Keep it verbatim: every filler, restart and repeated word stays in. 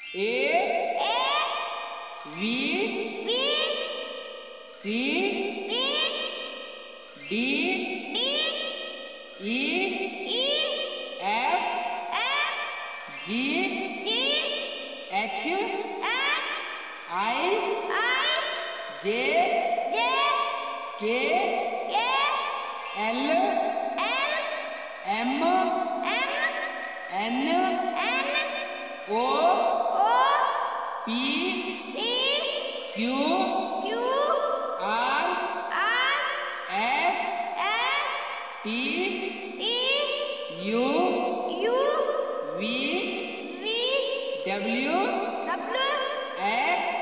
A V C D E F G H I J K L M N O P Q R S T U V W X